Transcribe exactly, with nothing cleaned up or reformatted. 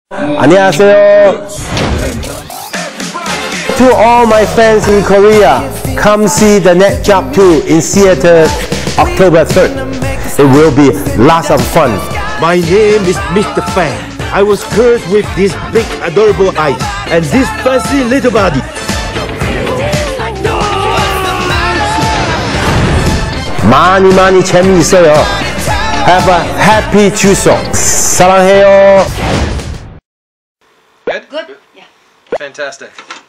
안녕하세요. To all my fans in Korea, come see the Net Job two in theater October third. It will be lots of fun. My name is Mister Fan. I was cursed with this big adorable eyes and this fancy little body. 많이 많이 재미있어요. Have a happy 추석. 사랑해요. Good? Good? Yeah. Fantastic.